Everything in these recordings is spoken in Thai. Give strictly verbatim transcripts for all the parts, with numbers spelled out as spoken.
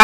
ไป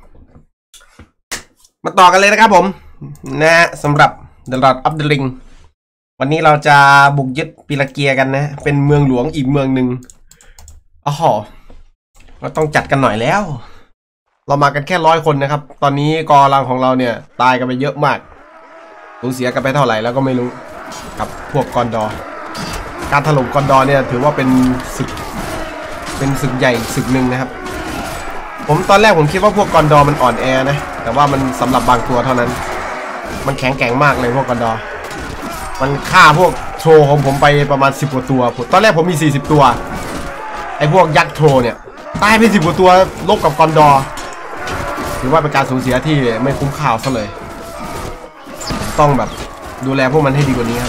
มาต่อกันเลยนะครับผมนะสำหรับ The Lord of the Ring วันนี้เราจะบุกยึดปิลาเกียกันนะเป็นเมืองหลวงอีกเมืองหนึ่งอ๋อเราต้องจัดกันหน่อยแล้วเรามากันแค่ร้อยคนนะครับตอนนี้กองกำลังของเราเนี่ยตายกันไปเยอะมากสูญเสียกันไปเท่าไหร่แล้วก็ไม่รู้กับพวกกอนดอร์การถล่มกอนดอร์เนี่ยถือว่าเป็นศึกเป็นศึกใหญ่ศึกหนึ่งนะครับผมตอนแรกผมคิดว่าพวกกอนดอร์มันอ่อนแอนะแต่ว่ามันสำหรับบางตัวเท่านั้นมันแข็งแกร่งมากเลยพวกกอนดอร์มันฆ่าพวกโทรของผมไปประมาณสิบกว่าตัวตอนแรกผมมีสี่สิบตัวไอ้พวกยักษ์โทรเนี่ยตายไปสิบกว่าตัวลบกับกอนดอร์ถือว่าเป็นการสูญเสียที่ไม่คุ้มค่าซะเลยต้องแบบดูแลพวกมันให้ดีกว่านี้ครับ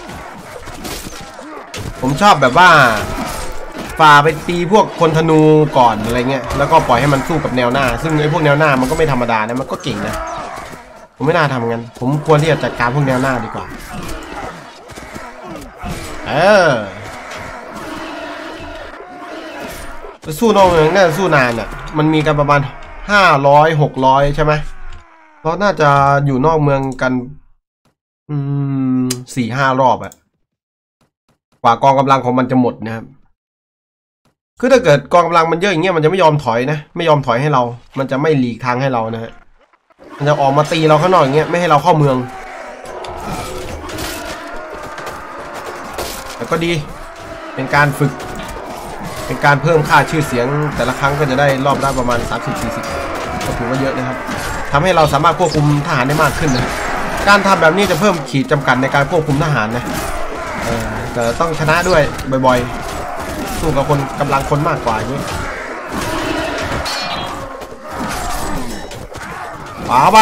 ผมชอบแบบว่าฝ่าไปตีพวกคนธนูก่อนอะไรเงี้ยแล้วก็ปล่อยให้มันสู้กับแนวหน้าซึ่งไอ้พวกแนวหน้ามันก็ไม่ธรรมดานะมันก็เก่งนะผมไม่น่าทำงั้นผมควรที่จะจัดการพวกแนวหน้าดีกว่าเออสู้นอกเมืองน่าจะสู้นานอ่ะมันมีกันประมาณห้าร้อยหกร้อยใช่ไหมเราน่าจะอยู่นอกเมืองกันอืมสี่ห้ารอบอะกว่ากองกำลังของมันจะหมดนะครับคือถ้าเกิดกองกำลังมันเยอะอย่างเงี้ยมันจะไม่ยอมถอยนะไม่ยอมถอยให้เรามันจะไม่หลีกทางให้เรานะฮะมันจะออกมาตีเราข้างนอกอย่างเงี้ยไม่ให้เราเข้าเมืองแต่ก็ดีเป็นการฝึกเป็นการเพิ่มค่าชื่อเสียงแต่ละครั้งก็จะได้รอบละประมาณ สามสิบถึงสี่สิบ ก็ถือว่าเยอะนะครับทำให้เราสามารถควบคุมทหารได้มากขึ้นนะการทำแบบนี้จะเพิ่มขีดจำกัดในการควบคุมทหารนะเออแต่ต้องชนะด้วยบ่อยๆสู้กับคนกำลังคนมากกว่าอย่างนี้ป่าไป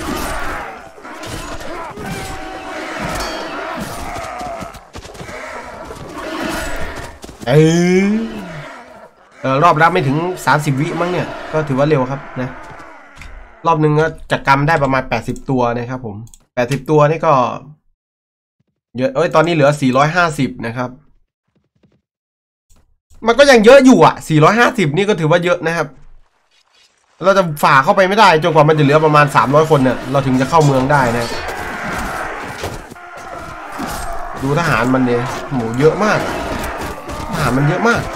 เออเออรอบรับไม่ถึงสามสิบวิมั้งเนี่ยก็ถือว่าเร็วครับนะรอบนึงก็จัดกรรมได้ประมาณแปดสิบตัวนะครับผมแปดสิบตัวนี่ก็เยอะเอ้ยตอนนี้เหลือสี่ร้อยห้าสิบนะครับมันก็ยังเยอะอยู่อ่ะสี่ร้อยห้าสิบนี่ก็ถือว่าเยอะนะครับเราจะฝ่าเข้าไปไม่ได้จนกว่ามันจะเหลือประมาณสามร้อยคนเนี่ยเราถึงจะเข้าเมืองได้นะดูทหารมันเนี่ยโหเยอะมากทหารมันเยอะมาก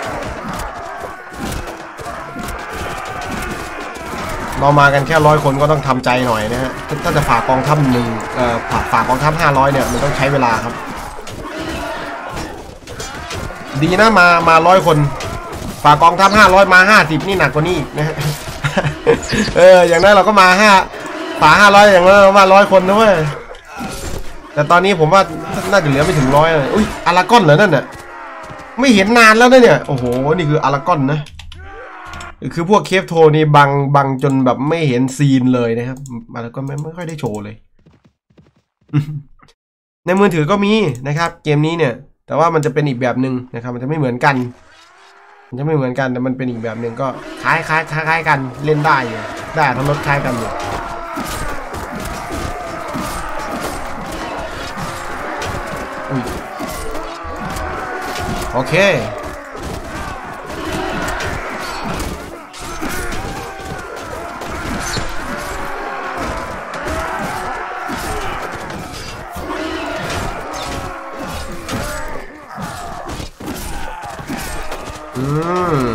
เรามากันแค่ร้อยคนก็ต้องทำใจหน่อยนะฮะถ้าจะฝ่ากองทัพหนึ่งเอ่อฝ่าฝ่ากองทัพห้าร้อยเนี่ยมันต้องใช้เวลาครับดีนะมามาร้อยคนฝ่ากองทัพห้าร้อยมาห้าสิบนี่หนักกว่านี้นะฮะเอออย่างนั้นเราก็มาห้าฝ่าห้าร้อยอย่างนั้นเรามาร้อยคนนะเว้ยแต่ตอนนี้ผมว่าน่าจะเหลือไม่ถึงร้อยเลยอุ้ยอารากอนเหรอนั่นน่ะไม่เห็นนานแล้วนะเนี่ยโอ้โหนี่คืออารากอนนะคือพวกเคฟโทนี่บังบังจนแบบไม่เห็นซีนเลยนะครับอะไรก็ไม่ไม่ค่อยได้โชว์เลย ในมือถือก็มีนะครับเกมนี้เนี่ยแต่ว่ามันจะเป็นอีกแบบหนึ่งนะครับมันจะไม่เหมือนกันมันจะไม่เหมือนกันแต่มันเป็นอีกแบบหนึ่งก็คล้ายคล้ายคล้ายกันเล่นได้อยู่ได้ทั้งรถคล้ายกันอยู่อุ้ยโอเคอืม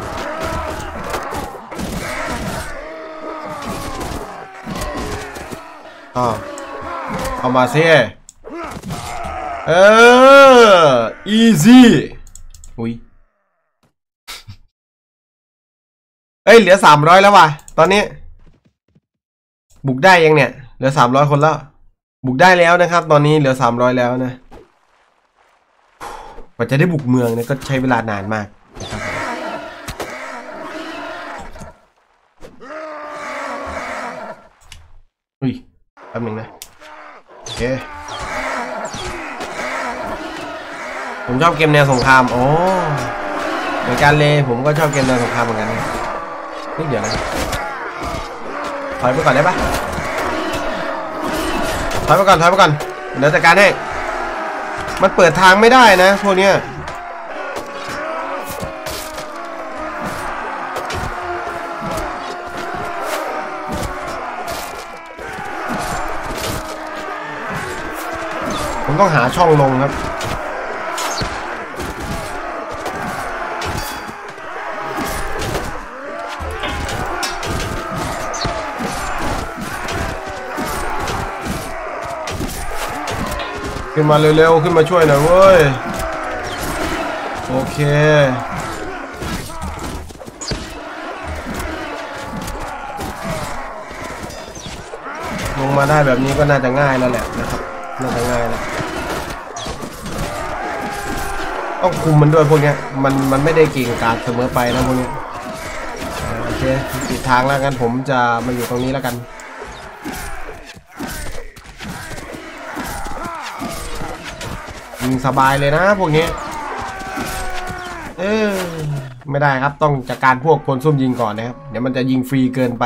อ๋อเอามาสิเออ easy อุ้ยเอ้ยเหลือสามร้อยแล้วว่ะตอนนี้บุกได้ยังเนี่ยเหลือสามร้อยคนแล้วบุกได้แล้วนะครับตอนนี้เหลือสามร้อยแล้วนะกว่าจะได้บุกเมืองเนี่ยก็ใช้เวลานานมากนะครับอุ้ยแป๊บนึงนะโอเคผมชอบเกมแนวสงครามอ๋อเหมือนกันเลยผมก็ชอบเกมแนวสงครามเหมือนกันนี่เดี๋ยวนะถอยไปก่อนได้ปะถอยไปก่อนถอยไปก่อนเดี๋ยวจัดการให้มันเปิดทางไม่ได้นะพวกเนี้ยผมต้องหาช่องลงครับขึ้นมาเร็วๆขึ้นมาช่วยหน่อยเว้ยโอเคลงมาได้แบบนี้ก็น่าจะง่ายแล้วแหละนะครับน่าจะง่ายแล้วต้องคุมมันด้วยพวกนี้มันมันไม่ได้เก่งกาจเสมอไปนะพวกนี้โอเคปิดทางแล้วกันผมจะมาอยู่ตรงนี้แล้วกันยิงสบายเลยนะพวกนี้เออไม่ได้ครับต้องจัดการพวกคนซุ่มยิงก่อนนะครับเดี๋ยวมันจะยิงฟรีเกินไป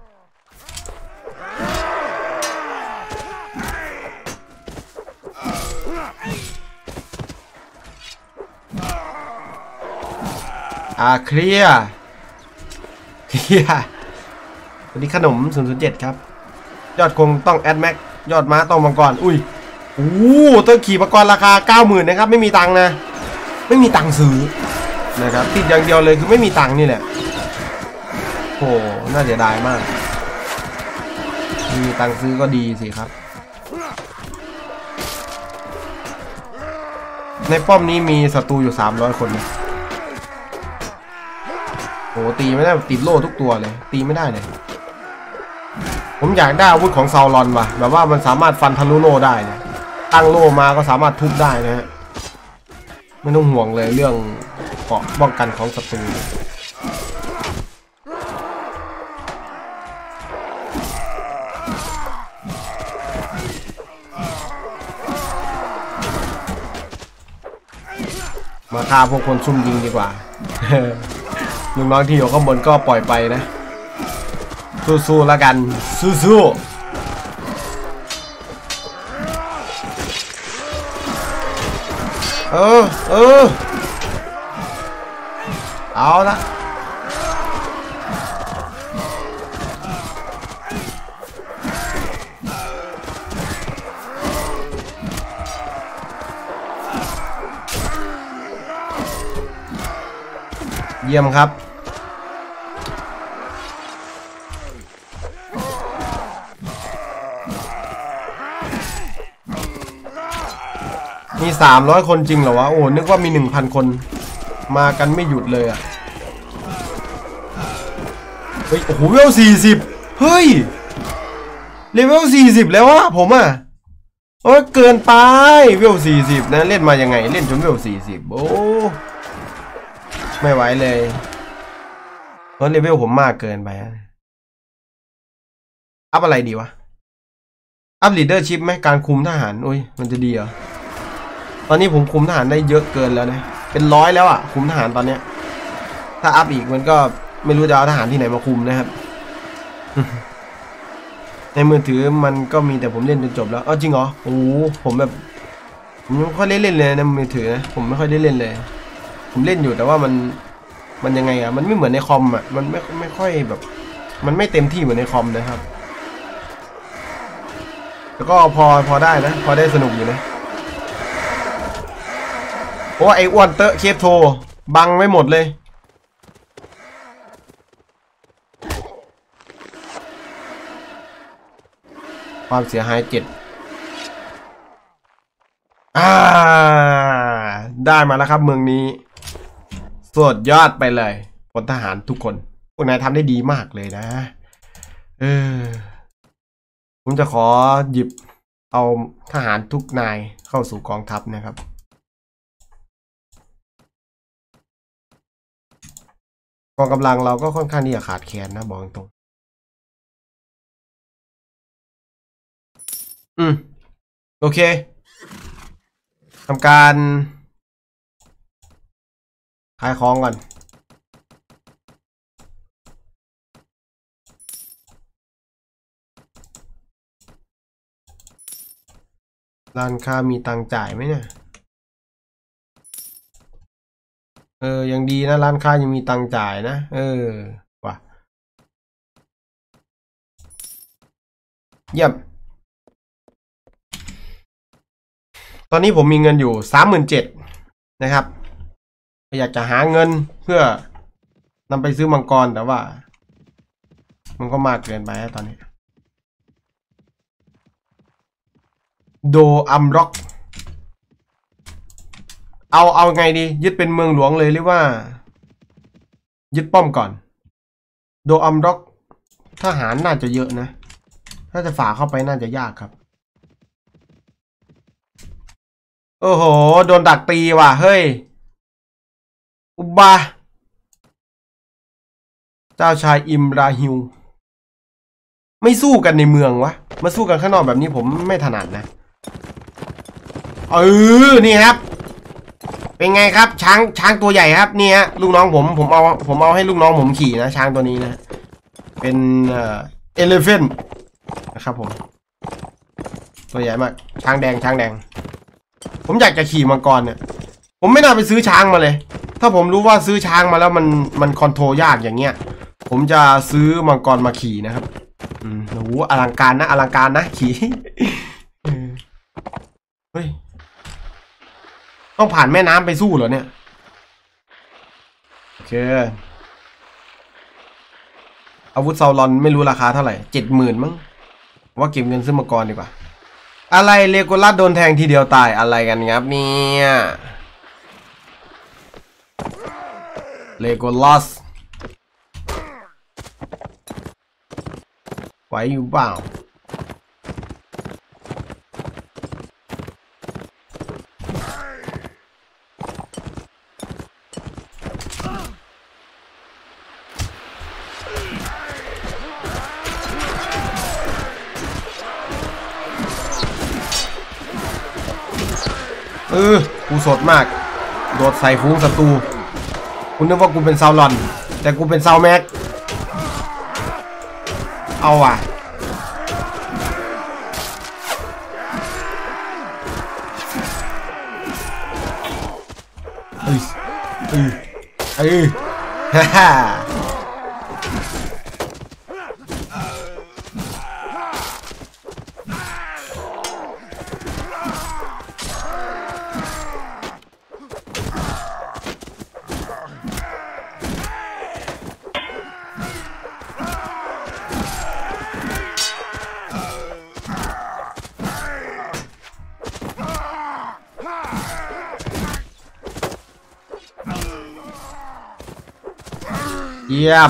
อ่าเคลียร์เคลียร์วันนี้ขนมศูนย์ศูนย์เจ็ดครับยอดคงต้องแอดแม็กยอดม้าต้องมังกรอุ้ยโอ้ต้นขี่มังกรราคา เก้าหมื่น นะครับไม่มีตังค์นะไม่มีตังค์ซื้อนะครับติดอย่างเดียวเลยคือไม่มีตังค์นี่แหละโอ้น่าเสียดายมากมีตังค์ซื้อก็ดีสิครับในป้อมนี้มีศัตรูอยู่สามร้อยคนนะโอ้ตีไม่ได้ติดโล่ทุกตัวเลยตีไม่ได้เลยผมอยากได้อาวุธของซาวรอนว่ะแบบว่ามันสามารถฟันทะลุโล่ได้เนี่ยตั้งโล่มาก็สามารถทุบได้นะฮะไม่ต้องห่วงเลยเรื่องเกราะป้องกันของศัตรูมาฆ่าพวกคนซุ่มยิงดีกว่าลุงน้องที่อยู่ข้างบนก็ปล่อยไปนะสู้ๆแล้วกันสู้ๆเออเออเอาละเยี่ยมครับมีสามร้อยคนจริงเหรอวะโอ้นึกว่ามี หนึ่งพัน คนมากันไม่หยุดเลยอ่ะเฮ้ยโอ้โหเลเวลสี่สิบเฮ้ยเลเวลสี่สิบแล้วอะผมอ่ะโอ้ยเกินไปเลเวลสี่สิบนะเล่นมายังไงเล่นจนเลเวลสี่สิบโอ้ไม่ไหวเลยเพราะเลเวลผมมากเกินไปอัพอะไรดีวะอัพลีดเดอร์ชิพไหมการคุมทหารโอ้ยมันจะดีเหรอตอนนี้ผมคุมทหารได้เยอะเกินแล้วนะเป็นร้อยแล้วอ่ะคุมทหารตอนเนี้ยถ้าอัพอีกมันก็ไม่รู้จะเอาทหารที่ไหนมาคุมนะครับ ในมือถือมันก็มีแต่ผมเล่นจนจบแล้วเออจริงเหรอโอ้ผมแบบผมไม่ค่อยได้เล่นเลยในมือถือนะผมไม่ค่อยได้เล่นเลยผมเล่นอยู่แต่ว่ามันมันยังไงอ่ะมันไม่เหมือนในคอมอ่ะมันไม่ไม่ค่อยแบบมันไม่เต็มที่เหมือนในคอมนะครับแล้วก็พอพอได้นะพอได้สนุกอยู่นะโอ้ไอ้อ้วนเตอะเคฟโทบังไม่หมดเลยความเสียหายเจ็ดอ่าได้มาแล้วครับเมืองนี้สุดยอดไปเลยพลทหารทุกคนพวกนายทำได้ดีมากเลยนะเออผมจะขอหยิบเอาทหารทุกนายเข้าสู่กองทัพนะครับกองกำลังเราก็ค่อนข้างที่จะขาดแคลนนะบอกตรงอืมโอเคทำการขายของก่อนร้านค้ามีตังจ่ายไหมเนี่ยเออยังดีนะร้านค้ายังมีตังจ่ายนะเออว่ะเยี่ยมตอนนี้ผมมีเงินอยู่สามหมื่นเจ็ดนะครับอยากจะหาเงินเพื่อนำไปซื้อมังกรแต่ว่ามันก็มากเกินไปตอนนี้โดอัมร็อกเอาเอาไงดียึดเป็นเมืองหลวงเลยหรือว่ายึดป้อมก่อนโดอัมร็อกทหารน่าจะเยอะนะถ้าจะฝ่าเข้าไปน่าจะยากครับโอ้โหโดนดักตีว่ะเฮ้ยอุบาเจ้าชายอิมราฮิวไม่สู้กันในเมืองวะมาสู้กันข้างนอกแบบนี้ผมไม่ถนัดนะเออนี่ครับเป็นไงครับช้างช้างตัวใหญ่ครับนี่ฮะลูกน้องผมผมเอาผมเอาให้ลูกน้องผมขี่นะช้างตัวนี้นะเป็นเอ่อเอเลเฟนนะครับผมตัวใหญ่มากช้างแดงช้างแดงผมอยากจะขี่มังกรเนี่ยผมไม่น่าไปซื้อช้างมาเลยถ้าผมรู้ว่าซื้อช้างมาแล้วมันมันคอนโทรลยากอย่างเงี้ยผมจะซื้อมังกรมาขี่นะครับอืมโอ้โหอลังการนะอลังการนะขี่เฮ้ยต้องผ่านแม่น้ำไปสู้เหรอเนี่ยโอเคอาวุธซาลอนไม่รู้ราคาเท่าไหร่เจ็ดหมื่นมั้งว่าเก็บเงินซื้อมังกรดีกว่าอะไรเลโกลัสโดนแทงทีเดียวตายอะไรกันครับเนี่ยเลโกลัสไหวอยู่เปล่าเออกูสดมากโดดใส่ฟุ้งศัตรูคุณนึกว่ากูเป็นซาวลอนแต่กูเป็นซาวแม็กเอาว่ะเอ้ยเอ้ยเอ้ยฮ่าฮ่าเยี่ยม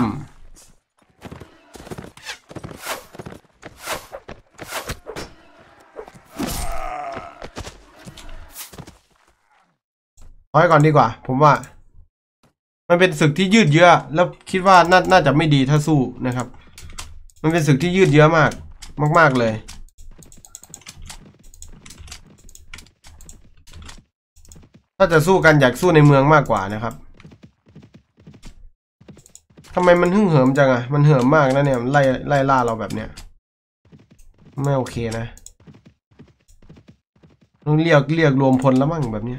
ถอยก่อนดีกว่าผมว่ามันเป็นศึกที่ยืดเยื้อแล้วคิดว่าน่าน่าจะไม่ดีถ้าสู้นะครับมันเป็นศึกที่ยืดเยื้อมากมากๆเลยถ้าจะสู้กันอยากสู้ในเมืองมากกว่านะครับทำไมมันหึ่งเหิมจังอะมันเหิมมากนะเนี่ยไล่ไล่ล่าเราแบบเนี้ยไม่โอเคนะต้องเรียกเรียกรวมพลแล้วมั้งแบบเนี้ย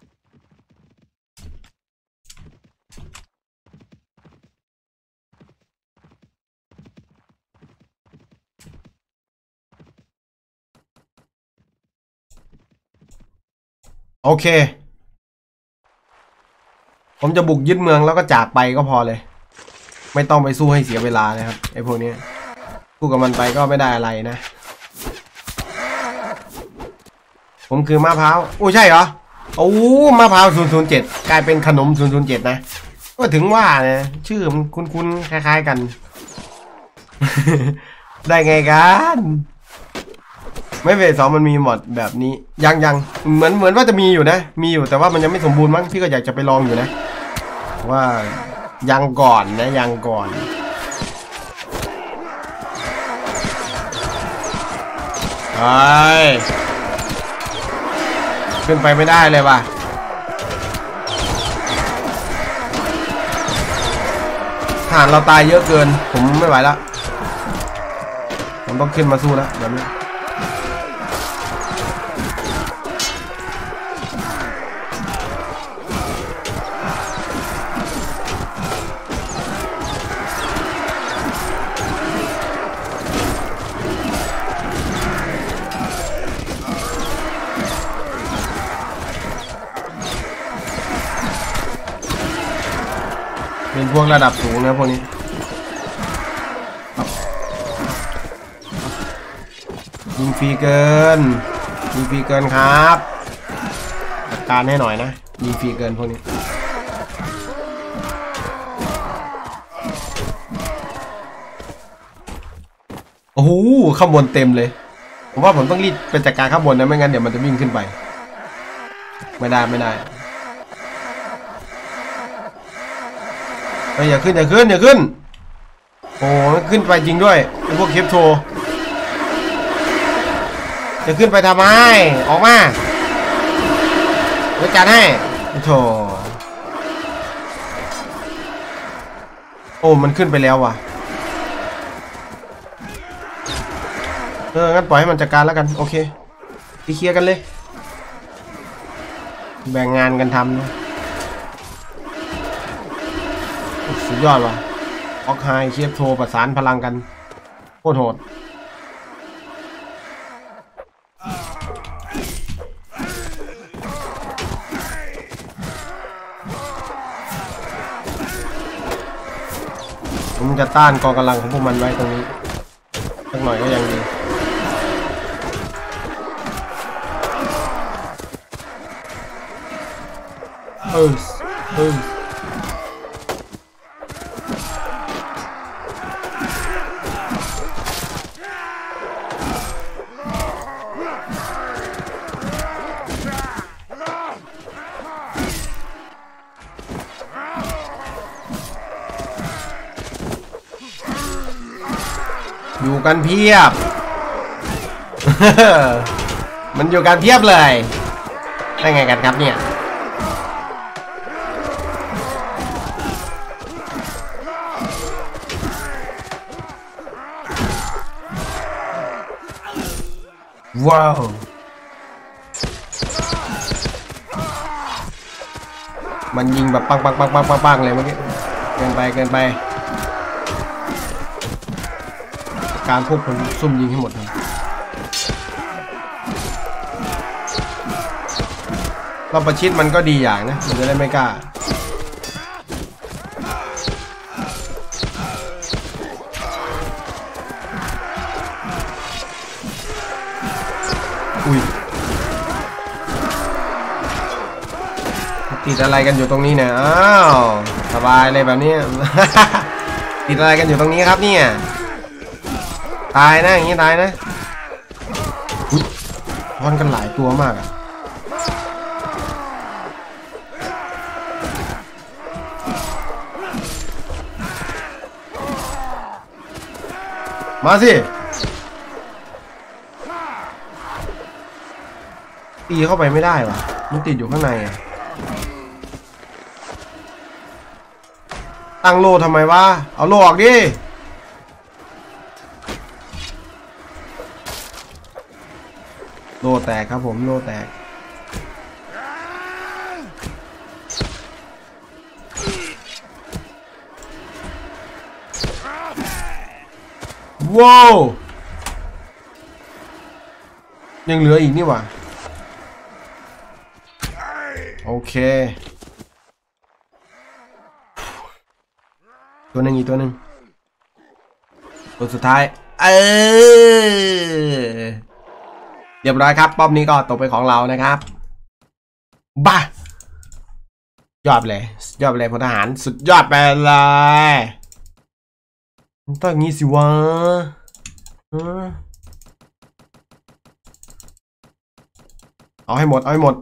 โอเคผมจะบุกยึดเมืองแล้วก็จากไปก็พอเลยไม่ต้องไปสู้ให้เสียเวลานะครับไอ้พวกนี้สู้กับมันไปก็ไม่ได้อะไรนะผมคือมะพร้าวโอ้ใช่เหรอโอ้มะพร้าวศูนย์ศูนย์เจ็ดกลายเป็นขนมศูนย์ศูนย์เจ็ดนะก็ถึงว่าเนี่ยชื่อมันคุ้นๆคล้ายๆกัน ได้ไงกันไม่เฟสสองมันมีหมดแบบนี้ยังยังเหมือนเหมือนว่าจะมีอยู่นะมีอยู่แต่ว่ามันยังไม่สมบูรณ์มั้งพี่ก็อยากจะไปลองอยู่นะว่ายังก่อนนะยังก่อนไอ้ขึ้นไปไม่ได้เลยว่ะทหารเราตายเยอะเกินผมไม่ไหวแล้วผมต้องขึ้นมาสู้แล้วแบบนี้พวกระดับสูงนะพวกนี้ยิงฟรีเกินยิงฟรีเกินครับจัดการให้หน่อยนะยิงฟรีเกินพวกนี้โอ้โหข้างบนเต็มเลยผมว่าผมต้องรีบไปจัดการข้างบนนะไม่งั้นเดี๋ยวมันจะวิ่งขึ้นไปไม่ได้ไม่ได้เฮ้ยอย่าขึ้นอย่าขึ้นอย่าขึ้นโอ้ขึ้นไปจริงด้วยไอ้พวกเคปโชจะขึ้นไปทำไมออกมาเดี๋ยวจัดให้โธ่โอ้มันขึ้นไปแล้วว่ะเอองั้นปล่อยให้มันจัดการแล้วกันโอเคไปเคลียร์กันเลยแบ่งงานกันทำนะสุดยอดว่ะออกไฮเคปโทรประสานพลังกันโคตรโหดผมจะต้านกองกำลังของพวกมันไว้ตรงนี้สักหน่อยก็ยังดีเออเอออยู่กันเพียบ มันอยู่กันเพียบเลยได้ไงกันครับเนี่ยว้าวมันยิงแบบปังปังปังปังปังปังเลยเมื่อกี้เกินไปเกินไปการควบคุมซุ่มยิงให้หมดครับเราประชิดมันก็ดีอย่างนะมันจะได้ไม่กล้าอุ้ยติดอะไรกันอยู่ตรงนี้เนี่ยอ้าวสบายเลยแบบนี้ ติดอะไรกันอยู่ตรงนี้ครับเนี่ยตายนะอย่างนี้ตายนะอุ๊ยทอนกันหลายตัวมากอะมาสิตีเข้าไปไม่ได้วะมันติดอยู่ข้างในอะตั้งโล่ทำไมวะเอาโล่ออกดิโล่แตกครับผมโล่แตกว้าวยังเหลืออีกนี่หว่าโอเคตัวหนึ่งอีกตัวหนึ่งตัวสุดท้ายเออเรียบร้อยครับป้อมนี้ก็ตกเป็นของเรานะครับบ้ายอดเลยยอดเลยพลทหารสุดยอดไปเลยต้องอย่างนี้สิวะเอาให้หมดเอาให้หมด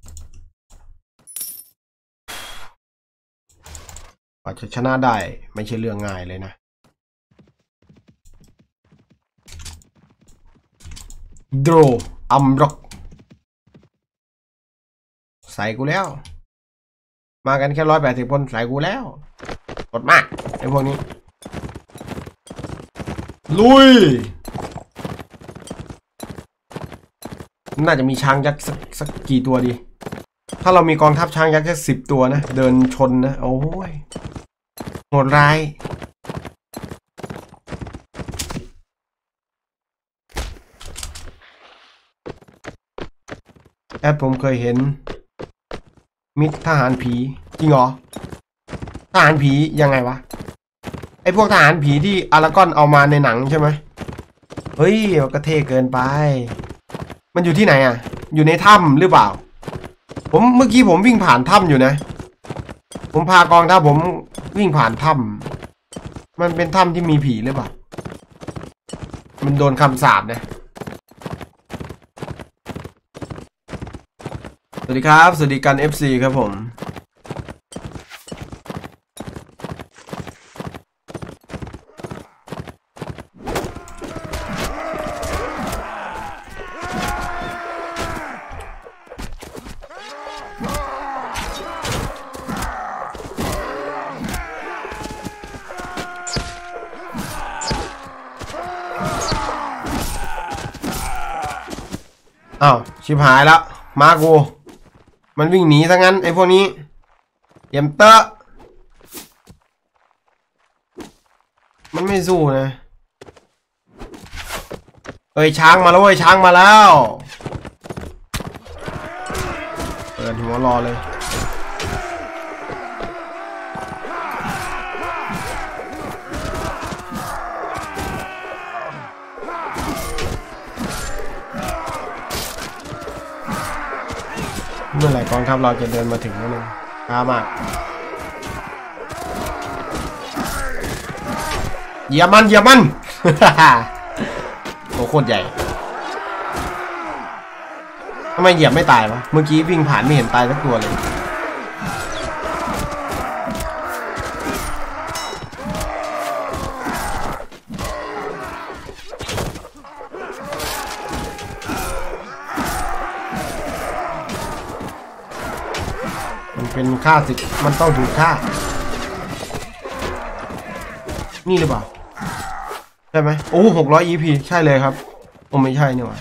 กว่าจะชนะได้ไม่ใช่เรื่องง่ายเลยนะโดรอัมร็อกใส่กูแล้วมากันแค่ร้อยแปดสิบคนใส่กูแล้วกดมากไอ้พวกนี้ลุยน่าจะมีช้างยักษ์สักสักกี่ตัวดีถ้าเรามีกองทัพช้างยักษ์แค่สิบตัวนะเดินชนนะโอ้ยโหดร้ายแอดผมเคยเห็นมิตรทหารผีจริงเหรอทหารผียังไงวะไอพวกทหารผีที่อารากอนเอามาในหนังใช่ไหมเฮ้ยก็เท่เกินไปมันอยู่ที่ไหนอ่ะอยู่ในถ้ำหรือเปล่าผมเมื่อกี้ผมวิ่งผ่านถ้ำอยู่นะผมพากองทัพผมวิ่งผ่านถ้ำมันเป็นถ้ำที่มีผีหรือเปล่ามันโดนคำสาปนะสวัสดีครับสวัสดีกัน เอฟ ซี ครับผมอ้าวชิบหายแล้วมากูมันวิ่งหนีซะงั้นไอ้พวกนี้เยี่ยมเตอะมันไม่สู้นะเอ้ยช้างมาแล้วเว้ยช้างมาแล้วเปิดหัวรอเลยเมื่อไหร่กองทัพเราจะเดินมาถึงนั่นเองช้ามากเหยียบมันเหยียบมัน โอ้โคตรใหญ่ทำไมเหยียบไม่ตายวะเมื่อกี้วิ่งผ่านไม่เห็นตายสักตัวเลยเป็นค่าศึกมันต้องถูกฆ่านี่หรือเปล่าใช่ไหมโอ้หกร้อย อี พี ใช่เลยครับโอ้ไม่ใช่นี่หว่า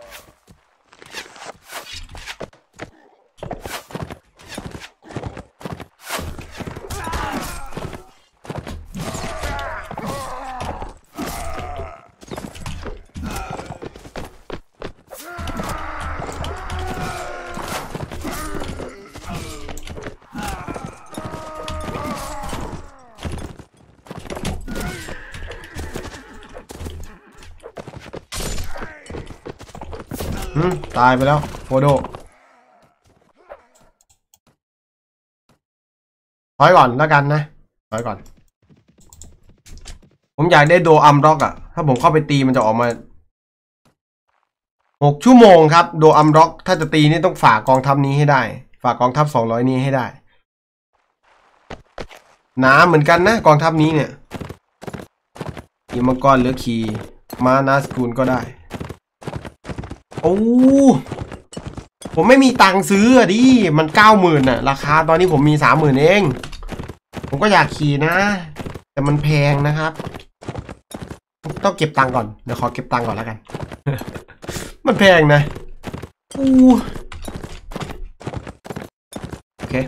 ตายไปแล้วโฟโดถอยก่อนแล้วกันนะถอยก่อนผมอยากได้โดอัมร็อกอะถ้าผมเข้าไปตีมันจะออกมาหกชั่วโมงครับโดอัมร็อกถ้าจะตีนี่ต้องฝากกองทัพนี้ให้ได้ฝากกองทัพสองร้อยนี้ให้ได้หนาเหมือนกันนะกองทัพนี้เนี่ยอีมังกรหรือคีมานาสกูลก็ได้โอ้ผมไม่มีตังค์ซื้ออะดิมันเก้าหมื่นอะราคาตอนนี้ผมมีสามหมื่นเองผมก็อยากขี่นะแต่มันแพงนะครับต้องเก็บตังค์ก่อนเดี๋ยวขอเก็บตังค์ก่อนแล้วกัน มันแพงนะอู้โอเค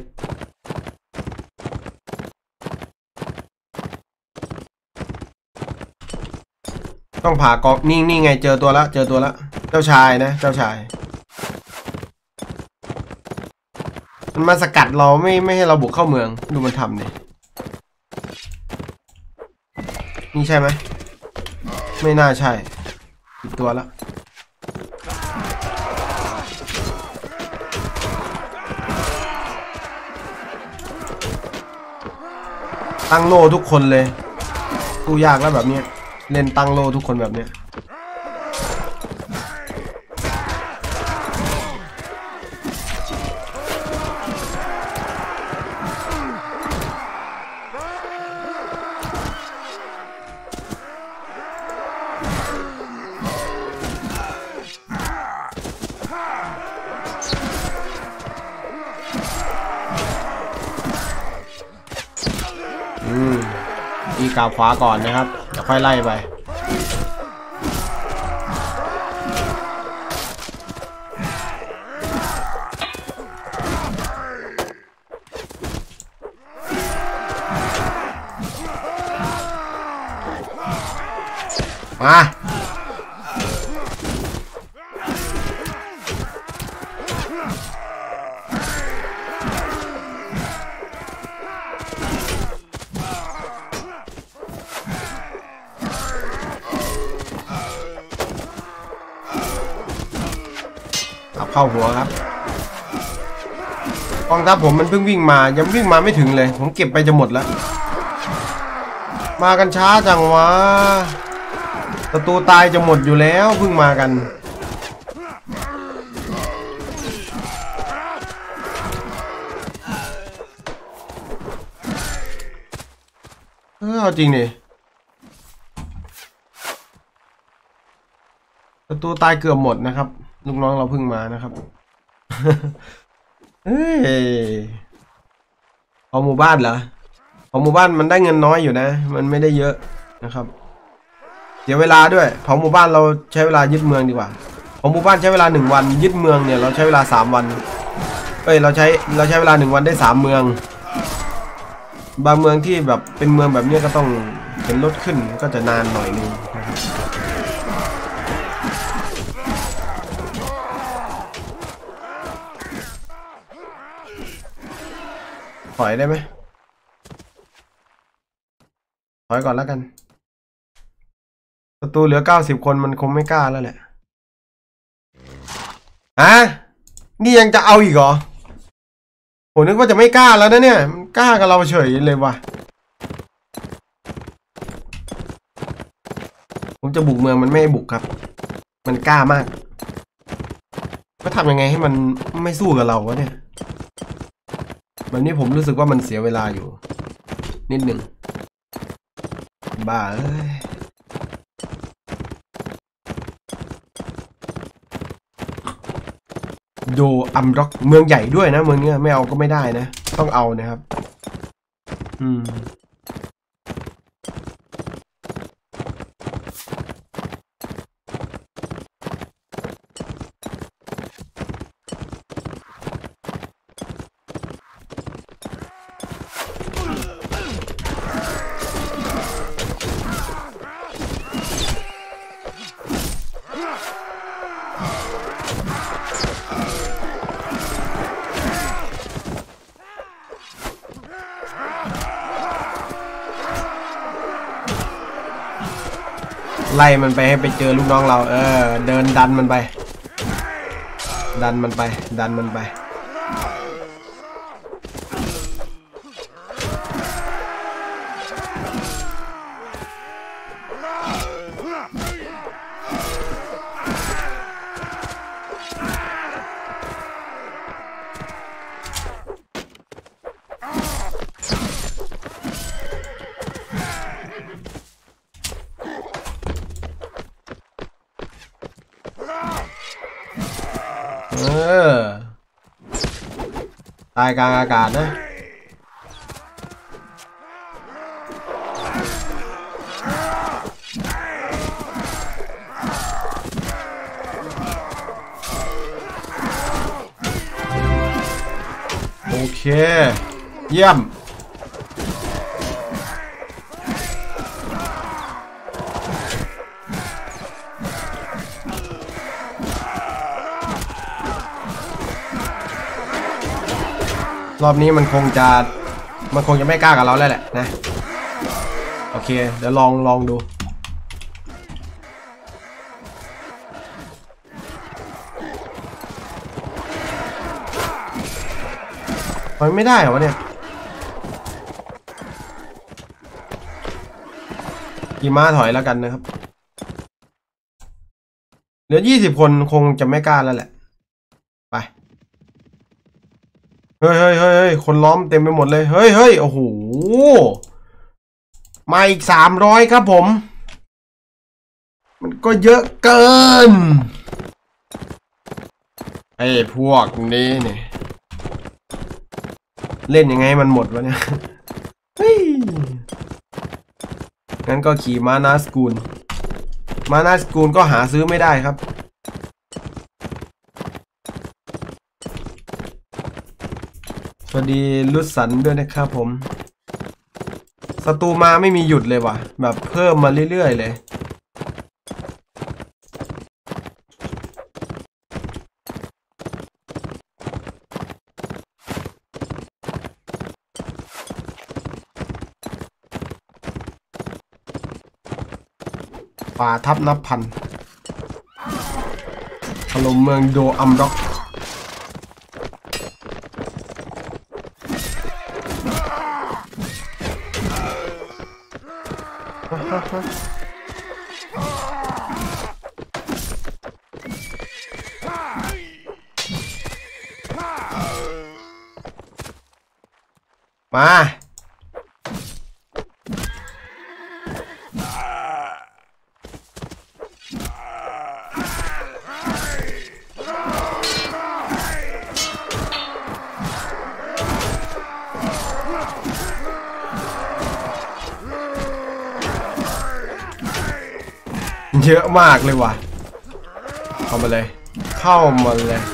ต้องผ่ากองนี่นี่ไงเจอตัวแล้วเจอตัวแล้วเจ้าชายนะเจ้าชายมันมาสกัดเราไม่ไม่ให้เราบุกเข้าเมืองดูมันทำดินี่ใช่ไหมไม่น่าใช่อีกตัวแล้วตั้งโล่ทุกคนเลยกูยากแล้วแบบนี้เล่นตั้งโล่ทุกคนแบบนี้ตีกาบขวาก่อนนะครับเดี๋ยวค่อยไล่ไปมาเข้าหัวครับกองทัพผมมันเพิ่งวิ่งมายังวิ่งมาไม่ถึงเลยผมเก็บไปจะหมดแล้วมากันช้าจังวะศัตรูตายจะหมดอยู่แล้วเพิ่งมากันเออเอาจริงดิศัตรูตายเกือบหมดนะครับลูกน้องเราเพิ่งมานะครับเฮ้ยพอหมู่บ้านเหรอพอหมู่บ้านมันได้เงินน้อยอยู่นะมันไม่ได้เยอะนะครับเสียเวลาด้วยเผาหมู่บ้านเราใช้เวลายึดเมืองดีกว่าเผาหมู่บ้านใช้เวลาหนึ่งวันยึดเมืองเนี่ยเราใช้เวลาสามวันเอ้ยเราใช้เราใช้เวลาหนึ่งวันได้สามเมืองบางเมืองที่แบบเป็นเมืองแบบนี้ก็ต้องเห็นรถขึ้นก็จะนานหน่อยนึงนะครับถอยได้ไหมถอยก่อนแล้วกันศัตรูเหลือเก้าสิบคนมันคงไม่กล้าแล้วแหละฮะนี่ยังจะเอาอีกเหรอผมนึกว่าจะไม่กล้าแล้วนะเนี่ยมันกล้ากับเราเฉยเลยว่ะผมจะบุกเมืองมันไม่ให้บุกครับมันกล้ามากก็ทำยังไงให้มันไม่สู้กับเราวะเนี่ยแบบนี้ผมรู้สึกว่ามันเสียเวลาอยู่นิดหนึ่งบ้าเอ้ยโดอัมร็อกเมืองใหญ่ด้วยนะเมืองนี้ไม่เอาก็ไม่ได้นะต้องเอานะครับอืมไล่มันไปให้ไปเจอลูกน้องเราเออเดินดันมันไปดันมันไปดันมันไปเออตายกลางอากาศนะโอเคเยี่ยมรอบนี้มันคงจะมันคงจะไม่กล้ากับเราแล้วแหละนะโอเคเดี๋ยวลองลองดูถอยไม่ได้เหรอวะเนี่ยกี่ม้าถอยแล้วกันนะครับเหลือยี่สิบคนคงจะไม่กล้าแล้วแหละไปเฮ้ยเฮ้ยเฮ้ยคนล้อมเต็มไปหมดเลยเฮ้ยเฮ้ยโอ้โหมาอีกสามร้อยครับผมมันก็เยอะเกินไอ้พวกนี้เนี่ยเล่นยังไงมันหมดวะเนี่ยเฮ้ยงั้นก็ขี่มานาสกูลมานาสกูลก็หาซื้อไม่ได้ครับสวัสดีลุดสันด้วยนะครับผมศัตรูมาไม่มีหยุดเลยว่ะแบบเพิ่มมาเรื่อยๆเลยป่าทับนับพันถล่มเมืองโดอัมร็อกมาเยอะมากเลยว่ะเข้ามาเลยเข้ามาเลย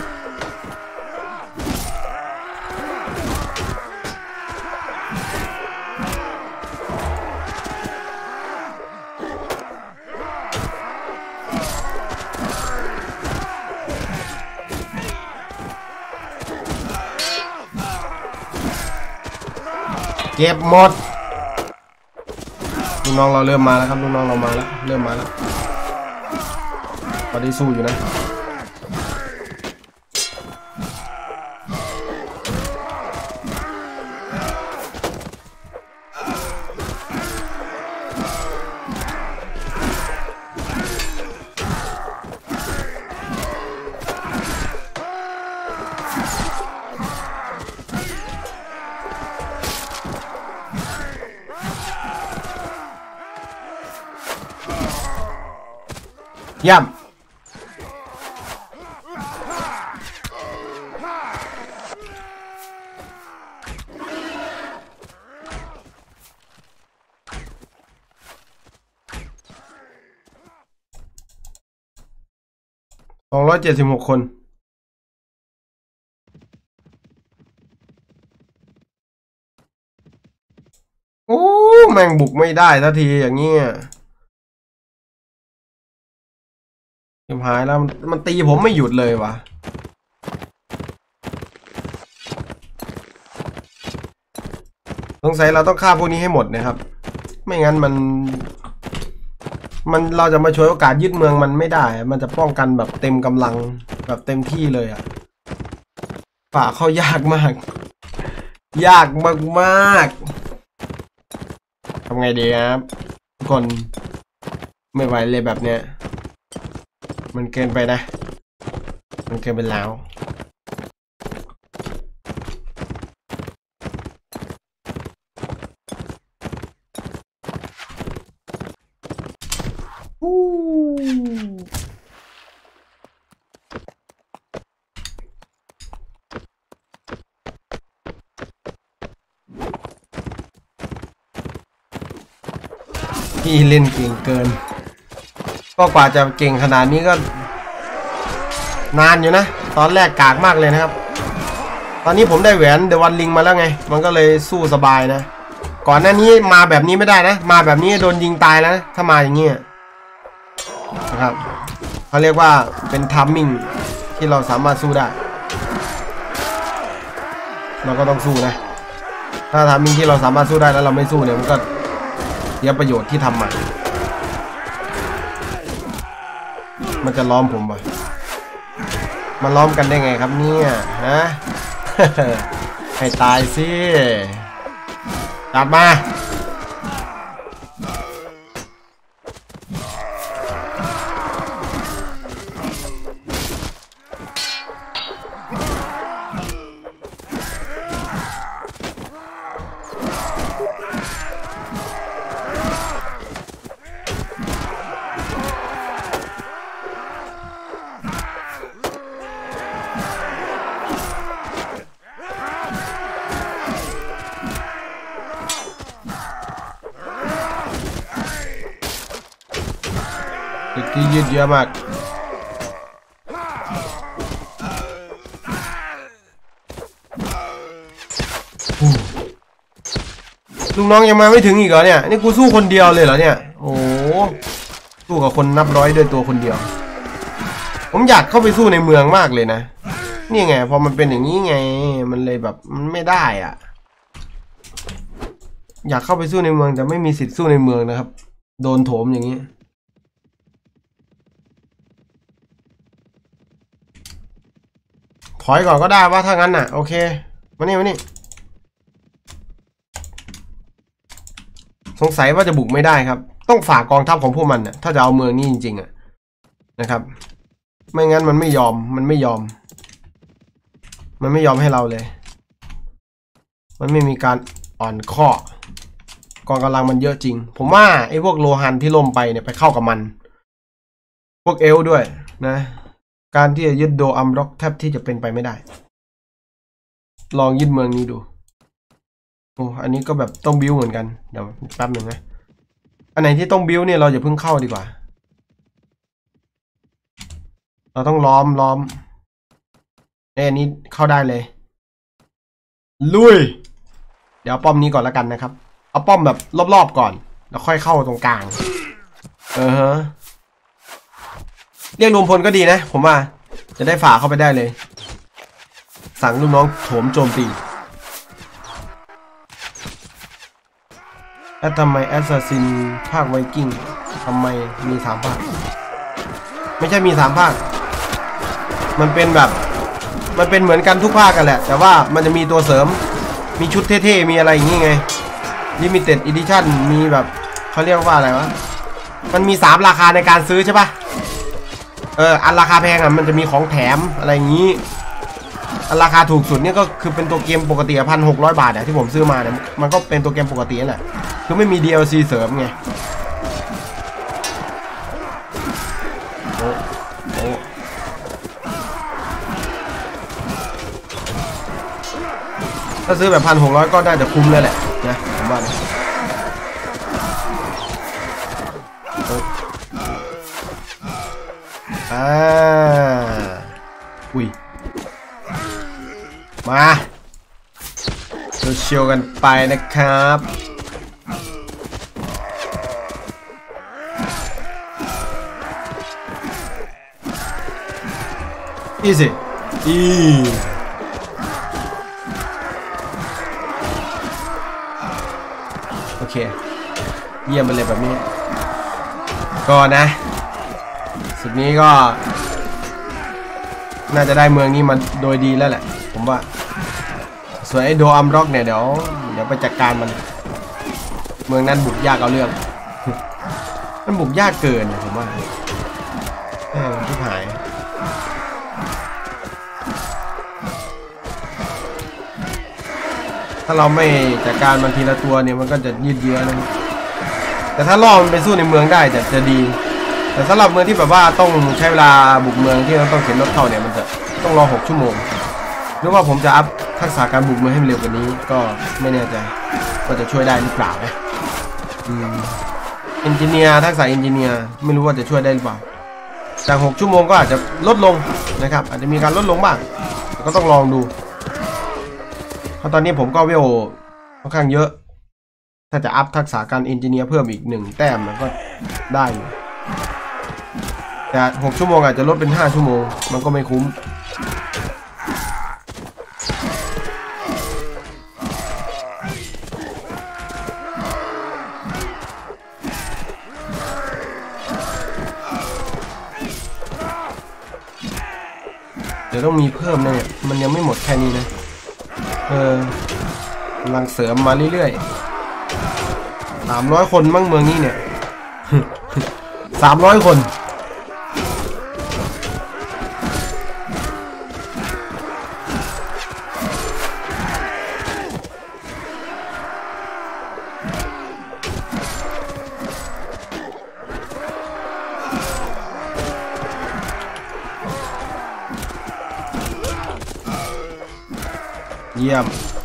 เก็บหมดลูกน้องเราเริ่มมาแล้วครับลูกน้องเรามาแล้วเริ่มมาแล้วตอนนี้สู้อยู่นะย่ำสองร้อยเจ็ดสิบหกคนโอ้แม่งบุกไม่ได้ทันทีอย่างเงี้ยยังหายแล้วมันตีผมไม่หยุดเลยวะสงสัยเราต้องฆ่าพวกนี้ให้หมดนะครับไม่งั้นมันมันเราจะมาช่วยโอกาสยึดเมืองมันไม่ได้มันจะป้องกันแบบเต็มกำลังแบบเต็มที่เลยอ่ะป่าเข้ายากมากยากมากมากทำไงดีครับทุกคนไม่ไหวเลยแบบเนี้ยมันเกินไปนะมันเกินไปแล้วพี่เล่นเก่งเกินก็กว่าจะเก่งขนาดนี้ก็นานอยู่นะตอนแรกกากมากเลยนะครับตอนนี้ผมได้แหวนเดวันลิงมาแล้วไงมันก็เลยสู้สบายนะก่อนหน้านี้มาแบบนี้ไม่ได้นะมาแบบนี้โดนยิงตายแล้วนะถ้ามาอย่างเงี้ยนะครับเขาเรียกว่าเป็นทัมมิ่งที่เราสามารถสู้ได้เราก็ต้องสู้นะถ้าทัมมิ่งที่เราสามารถสู้ได้แล้วเราไม่สู้เนี่ยมันก็เสียประโยชน์ที่ทำมามันจะล้อมผมวะมาล้อมกันได้ไงครับเนี่ยฮะ ให้ตายสิจัดมาที่ยืดเยอะมากลูกน้องยังมาไม่ถึงอีกเหรอเนี่ยนี่กูสู้คนเดียวเลยเหรอเนี่ยโอ้สู้กับคนนับร้อยด้วยตัวคนเดียวผมอยากเข้าไปสู้ในเมืองมากเลยนะนี่ไงพอมันเป็นอย่างนี้ไงมันเลยแบบมันไม่ได้อ่ะอยากเข้าไปสู้ในเมืองแต่ไม่มีสิทธิ์สู้ในเมืองนะครับโดนโถมอย่างนี้ถอยก่อนก็ได้ว่าถ้างั้นน่ะโอเคมานี่มานี่สงสัยว่าจะบุกไม่ได้ครับต้องฝากกองทัพของพวกมันน่ะถ้าจะเอาเมืองนี้จริงๆอ่ะนะครับไม่งั้นมันไม่ยอมมันไม่ยอมมันไม่ยอมให้เราเลยมันไม่มีการอ่อนข้อกองกำลังมันเยอะจริงผมว่าไอ้พวกโลหันที่ล่มไปเนี่ยไปเข้ากับมันพวกเอลด้วยนะการที่จะยึดโดอัมร็อกแทบที่จะเป็นไปไม่ได้ลองยึดเมืองนี้ดูโอ้อันนี้ก็แบบต้องบิวเหมือนกันเดี๋ยวแป๊บหนึ่งนะอันไหนที่ต้องบิวเนี่ยเราอย่าเพิ่งเข้าดีกว่าเราต้องล้อมล้อมไอ้อันนี้เข้าได้เลยลุยเดี๋ยวป้อมนี้ก่อนแล้วกันนะครับเอาป้อมแบบรอบๆก่อนแล้วค่อยเข้าตรงกลางเออฮะเรียกรวมพลก็ดีนะผมว่าจะได้ฝ่าเข้าไปได้เลยสั่งลูกน้องโถมโจมตีแล้วทำไมแอสซัสซินภาคไวกิ้งทำไมมีสามภาคไม่ใช่มีสามภาคมันเป็นแบบมันเป็นเหมือนกันทุกภาคกันแหละแต่ว่ามันจะมีตัวเสริมมีชุดเท่ๆมีอะไรอย่างงี้ไง Limited Edition มีแบบเขาเรียกว่าอะไรวะมันมีสามราคาในการซื้อใช่ปะเอออันราคาแพงอ่ะมันจะมีของแถมอะไรอย่างงี้อันราคาถูกสุดนี่ก็คือเป็นตัวเกมปกติพันหกร้อยบาทเนี่ยที่ผมซื้อมาเนี่ยมันก็เป็นตัวเกมปกตินั่นแหละคือไม่มี ดี แอล ซี เสริมไงโอ้โอ้ถ้าซื้อแบบพันหกร้อยก็น่าจะคุ้มเลยแหละนะผมว่านะอ่าอุ้ยมาเชียวกันไปนะครับอีสิอีโอเคเยี่ยมไปเลยแบบนี้ก็นะสุดนี้ก็น่าจะได้เมืองนี้มาโดยดีแล้วแหละผมว่าส่วนไอ้โดอัมร็อกเนี่ยเดี๋ยวเดี๋ยวไปจัดการมันเมืองนั้นบุกยากเอาเรื่องมันบุกยากเกินผมว่าแม่งที่หายถ้าเราไม่จัดการมันทีละตัวเนี่ยมันก็จะยืดเยื้อนะแต่ถ้าล่อมันไปสู้ในเมืองได้จะจะดีแต่สำหรับเมืองที่แบบว่าต้องใช้เวลาบุกเมืองที่เราต้องเข็นรถเข้าเนี่ยมันจะต้องรอหกชั่วโมงหรือว่าผมจะอัพทักษะการบุกเมืองให้มันเร็วกว่านี้ก็ไม่แน่ใจว่าจะช่วยได้หรือเปล่านะอืมเอนจิเนียร์ทักษะเอนจิเนียร์ไม่รู้ว่าจะช่วยได้หรือเปล่าจากหกชั่วโมงก็อาจจะลดลงนะครับอาจจะมีการลดลงบ้างก็ต้องลองดูเพราะตอนนี้ผมก็เวลค่อนข้างเยอะถ้าจะอัพทักษะการเอนจิเนียร์เพิ่มอีกหนึ่งแต้มมันก็ได้อยู่แต่หกชั่วโมงอาจจะลดเป็นห้าชั่วโมงมันก็ไม่คุ้มเดี๋ยวต้องมีเพิ่มเนี่ยมันยังไม่หมดแค่นี้นะเออกำลังเสริมมาเรื่อยๆสามร้อยคนมั่งเมืองนี้เนี่ย สามร้อยคนเยี่ยม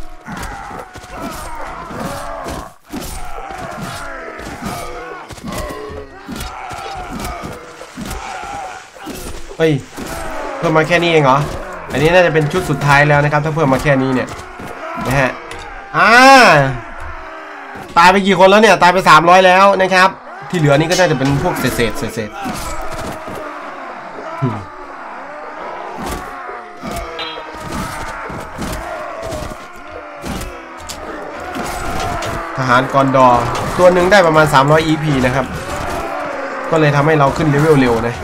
เฮ้ยเพิ่มมาแค่นี้เองเหรออันนี้น่าจะเป็นชุดสุดท้ายแล้วนะครับถ้าเพิ่มมาแค่นี้เนี่ยนะฮะอ่าตายไปกี่คนแล้วเนี่ยตายไปสามร้อยแล้วนะครับที่เหลือนี่ก็น่าจะเป็นพวกเศษเศษเศษทหารกอนดอร์ตัวหนึ่งได้ประมาณสามร้อย อี พี นะครับก็เลยทำให้เราขึ้นเลเวลเร็วนะ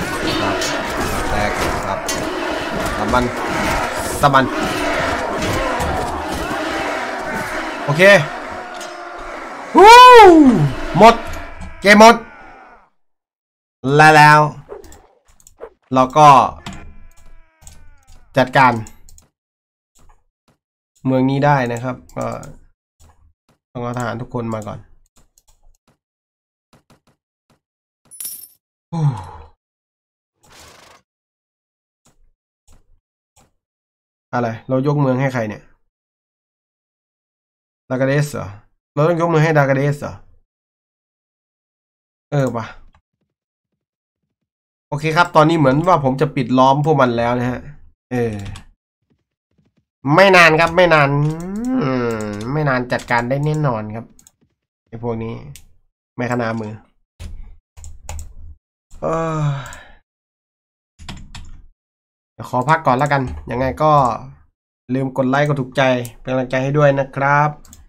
แตกครับสมันสมันโอเควู้หมดเกมหมดแล้วแล้วเราก็จัดการเมืองนี้ได้นะครับก็ต้องเอาทหารทุกคนมาก่อนอะไรเรายกเมืองให้ใครเนี่ยดากาเดสเหรอเราต้องยกเมืองให้ดากาเดสเหรอเออปะโอเคครับตอนนี้เหมือนว่าผมจะปิดล้อมพวกมันแล้วนะฮะเออไม่นานครับไม่นานไม่นานจัดการได้แน่นอนครับไอ้พวกนี้ไม่ขนามือเออเดี๋ยวขอพักก่อนแล้วกันยังไงก็ลืมกดไลค์กดถูกใจเป็นกำลังใจให้ด้วยนะครับ